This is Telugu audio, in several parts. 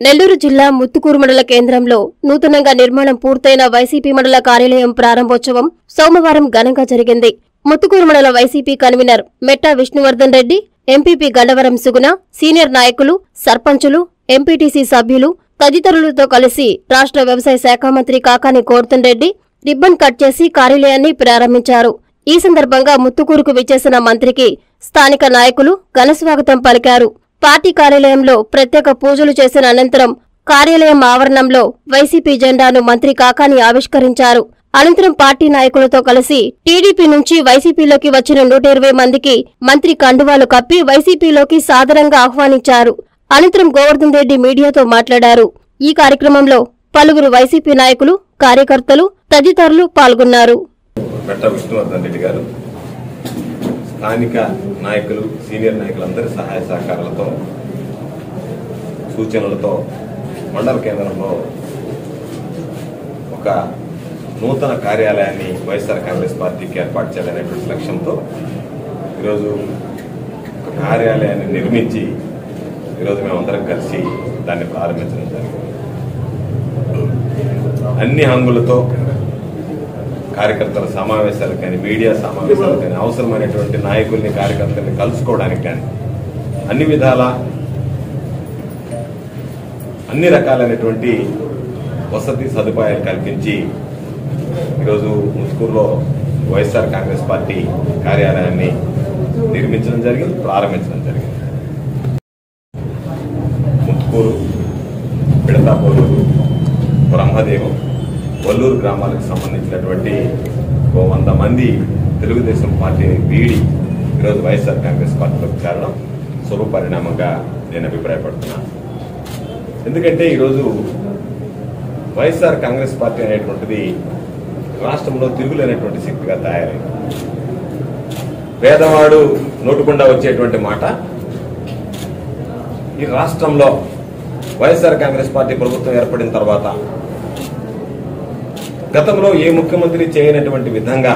నెల్లూరు జిల్లా ముత్తుకూరు మండల కేంద్రంలో నూతనంగా నిర్మాణం పూర్తయిన వైసీపీ మండల కార్యాలయం ప్రారంభోత్సవం సోమవారం ఘనంగా జరిగింది. ముత్తుకూరు మండల YCP convener Metta Vishnuvardhan Reddy, MPP Gandavaram Suguna, senior నాయకులు, సర్పంచులు, ఎంపీటీసీ సభ్యులు తదితరులతో కలిసి రాష్ట్ర వ్యవసాయ శాఖ మంత్రి కాకాని గోవర్ధన్ రెడ్డి రిబ్బన్ కట్ చేసి కార్యాలయాన్ని ప్రారంభించారు. ఈ సందర్భంగా ముత్తుకూరుకు విచ్చేసిన మంత్రికి స్థానిక నాయకులు ఘనస్వాగతం పలికారు. పార్టీ కార్యాలయంలో ప్రత్యేక పూజలు చేసిన అనంతరం కార్యాలయం ఆవరణంలో వైసీపీ జెండాను మంత్రి కాకాని ఆవిష్కరించారు. అనంతరం పార్టీ నాయకులతో కలిసి టీడీపీ నుంచి వైసీపీలోకి వచ్చిన 120 మందికి మంత్రి కండువాలు కప్పి వైసీపీలోకి సాదరంగా ఆహ్వానించారు. అనంతరం గోవర్ధన్ రెడ్డి మీడియాతో మాట్లాడారు. ఈ కార్యక్రమంలో పలువురు వైసీపీ నాయకులు, కార్యకర్తలు తదితరులు పాల్గొన్నారు. స్థానిక నాయకులు, సీనియర్ నాయకులందరి సహాయ సహకారాలతో, సూచనలతో మండల కేంద్రంలో ఒక నూతన కార్యాలయాన్ని వైఎస్ఆర్ కాంగ్రెస్ పార్టీకి ఏర్పాటు చేయాలనేటువంటి లక్ష్యంతో ఈరోజు ఒక కార్యాలయాన్ని నిర్మించి ఈరోజు మేమందరం కలిసి దాన్ని ప్రారంభించడం జరిగింది. అన్ని హంగులతో కార్యకర్తల సమావేశాలు కానీ, మీడియా సమావేశాలు కానీ, అవసరమైనటువంటి నాయకుల్ని, కార్యకర్తల్ని కలుసుకోవడానికి కానీ అన్ని విధాల అన్ని రకాలైనటువంటి వసతి సదుపాయాలు కల్పించి ఈరోజు ముత్తుకూరులో వైఎస్ఆర్ కాంగ్రెస్ పార్టీ కార్యాలయాన్ని నిర్మించడం జరిగింది, ప్రారంభించడం జరిగింది. ముత్తుకూరు, పిడతాపూరు, బ్రహ్మదేవం, వల్లూరు గ్రామాలకు సంబంధించినటువంటి 100 మంది తెలుగుదేశం పార్టీని వీడి ఈరోజు వైఎస్ఆర్ కాంగ్రెస్ పార్టీలోకి చేరడం శుభ పరిణామంగా నేను అభిప్రాయపడుతున్నాను. ఎందుకంటే ఈరోజు వైఎస్ఆర్ కాంగ్రెస్ పార్టీ అనేటువంటిది రాష్ట్రంలో తిరుగులేనటువంటి శక్తిగా తయారైంది. పేదవాడు నోటుకుండా వచ్చేటువంటి మాట ఈ రాష్ట్రంలో వైఎస్ఆర్ కాంగ్రెస్ పార్టీ ప్రభుత్వం ఏర్పడిన తర్వాత గతంలో ఏ ముఖ్యమంత్రి చేయనటువంటి విధంగా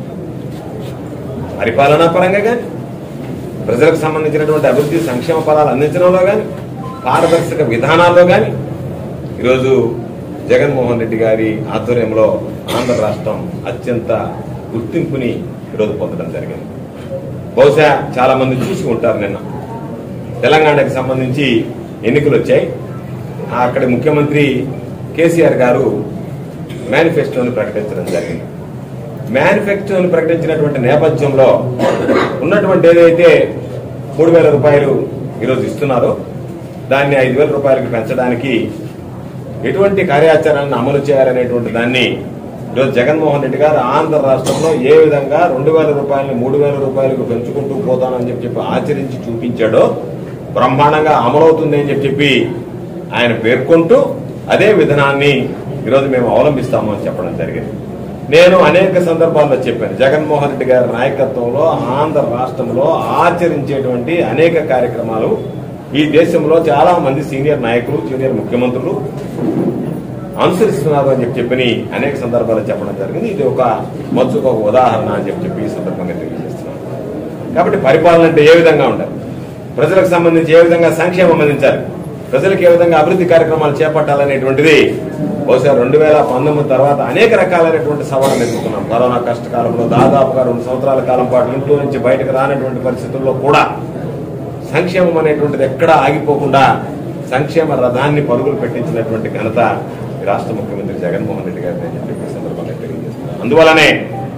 పరిపాలనా పరంగా కానీ, ప్రజలకు సంబంధించినటువంటి అభివృద్ధి సంక్షేమ ఫలాలు అందించడంలో కానీ, పారదర్శక విధానాల్లో కానీ ఈరోజు జగన్మోహన్ రెడ్డి గారి ఆధ్వర్యంలో ఆంధ్ర రాష్ట్రం అత్యంత గుర్తింపుని ఈరోజు పొందడం జరిగింది. బహుశా చాలా మంది చూసి ఉంటారు. నిన్న తెలంగాణకు సంబంధించి ఎన్నికలు వచ్చాయి. అక్కడి ముఖ్యమంత్రి కేసీఆర్ గారు మేనిఫెస్టోని ప్రకటించడం జరిగింది. మేనిఫెస్టోని ప్రకటించినటువంటి నేపథ్యంలో ఉన్నటువంటి ఏదైతే 3,000 రూపాయలు ఈరోజు ఇస్తున్నారో దాన్ని 5,000 రూపాయలకు పెంచడానికి ఎటువంటి కార్యాచరణను అమలు చేయాలనేటువంటి దాన్ని ఈరోజు జగన్మోహన్ రెడ్డి గారు ఆంధ్ర రాష్ట్రంలో ఏ విధంగా 2,000 రూపాయలని 3,000 రూపాయలకు పెంచుకుంటూ పోతానని చెప్పి ఆచరించి చూపించాడో బ్రహ్మాండంగా అమలవుతుంది అని చెప్పి ఆయన పేర్కొంటూ అదే విధానాన్ని ఈరోజు మేము అవలంబిస్తాము అని చెప్పడం జరిగింది. నేను అనేక సందర్భాల్లో చెప్పాను, జగన్మోహన్ రెడ్డి గారి నాయకత్వంలో ఆంధ్ర రాష్ట్రంలో ఆచరించేటువంటి అనేక కార్యక్రమాలు ఈ దేశంలో చాలా మంది సీనియర్ నాయకులు, సీనియర్ ముఖ్యమంత్రులు అనుసరిస్తున్నారు అని చెప్పి అనేక సందర్భాల్లో చెప్పడం జరిగింది. ఇది ఒక ఉదాహరణ అని చెప్పి ఈ సందర్భంగా తెలియజేస్తున్నాను. కాబట్టి పరిపాలన అంటే ఏ విధంగా ఉండాలి, ప్రజలకు సంబంధించి ఏ విధంగా సంక్షేమం అందించాలి, ప్రజలకు ఏ విధంగా అభివృద్ధి కార్యక్రమాలు చేపట్టాలనేటువంటిది బహుశా 2019 తర్వాత అనేక రకాలైనటువంటి సవాళ్లు ఎదుర్కొన్నాం. కరోనా కష్టకాలంలో దాదాపుగా 2 సంవత్సరాల కాలం పాటు ఇంట్లో నుంచి బయటకు రానటువంటి పరిస్థితుల్లో కూడా సంక్షేమం అనేటువంటిది ఎక్కడా ఆగిపోకుండా సంక్షేమ రథాన్ని పరుగులు పెట్టించినటువంటి ఘనత ఈ రాష్ట్ర ముఖ్యమంత్రి జగన్మోహన్ రెడ్డి గారిని అని చెప్పి సందర్భంగా తెలియజేస్తున్నారు. అందువల్లనే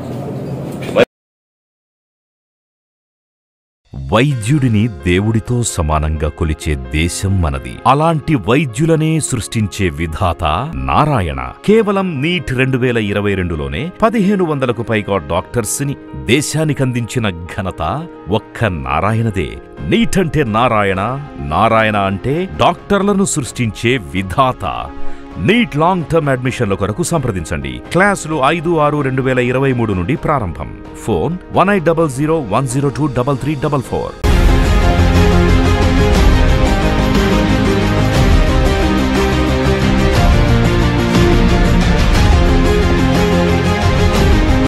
వైద్యుడిని దేవుడితో సమానంగా కొలిచే దేశం మనది. అలాంటి వైద్యులనే సృష్టించే విధాత నారాయణ. కేవలం నీట్ 2022లోనే 1,500కు పైగా డాక్టర్స్ ని దేశానికందించిన ఘనత ఒక్క నారాయణదే. నీట్ అంటే నారాయణ, నారాయణ అంటే డాక్టర్లను సృష్టించే విధాత. నీట్ లాంగ్ టర్మ్ అడ్మిషన్ల కొరకు సంప్రదించండి. క్లాసులు 5/6/2023 నుండి ప్రారంభం. ఫోన్ 1800 102 3344.